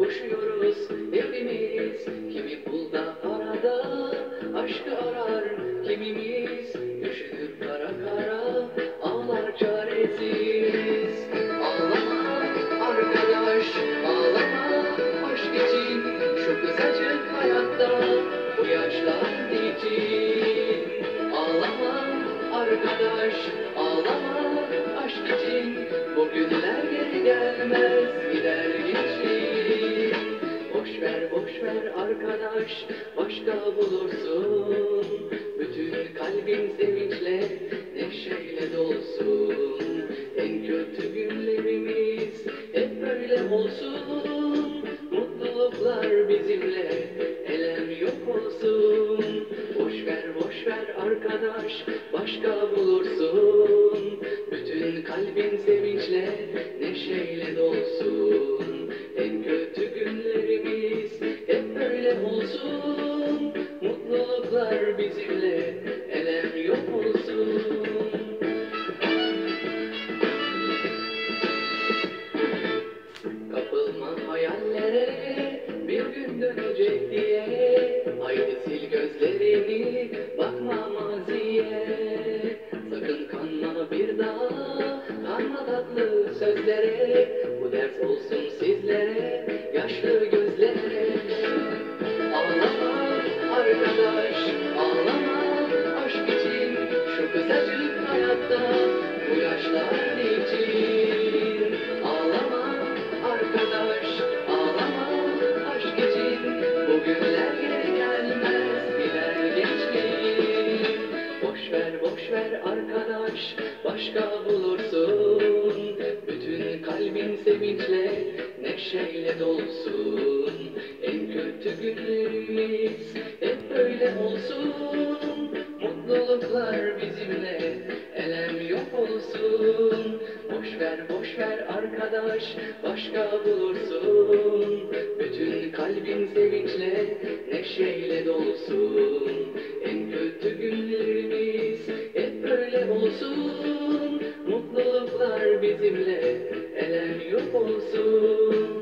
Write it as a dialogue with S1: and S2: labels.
S1: koşuyoruz hepimiz. Kimi pulda arada aşkı arar, kimimiz üşüdür kara kara ağlar çaresiz. Ağlama arkadaş, ağlama aşk için, şu kısacık hayatta bu yaşlar için. Ağlama arkadaş, ağlama aşk için, bu günler geri gelmez, gider geçir. Boş ver boş ver arkadaş, başka bulursun. Bütün kalbin sevinçle, neşeyle dolsun. En kötü günlerimiz hep böyle olsun. Mutluluklar bizimle, elem yok olsun. Boş ver arkadaş, başka bulursun. Bütün kalbin sevinçle, neşeyle dolsun. En kötü günlerimiz hep böyle olsun. Mutluluklar bizimle, elem yok olsun. Kapılma hayallere, bir gün dönecek diye. Haydi sil gözlerini, bakma maziye. Sakın kanma bir daha, kanma tatlı sözlere. Bu ders olsun sizlere, yaşlı gözlere. Ağlama arkadaş, ağlama aşk için, şu kısacık hayatta bu yaşlar için. Ağlama arkadaş, ağlama aşk için, bu günler geri gelmez, gider geçmiş. Boş ver arkadaş, başka bulursun. Bütün kalbin sevinçle, neşeyle dolsun. En kötü günlerimiz hep böyle olsun. Mutluluklar bizimle, elem yok olsun. Boş ver arkadaş, başka bulursun. Bütün kalbin sevinçle, neşeyle dolsun. En kötü günlerimiz hep böyle olsun. Mutluluklar bizimle, elem yok olsun.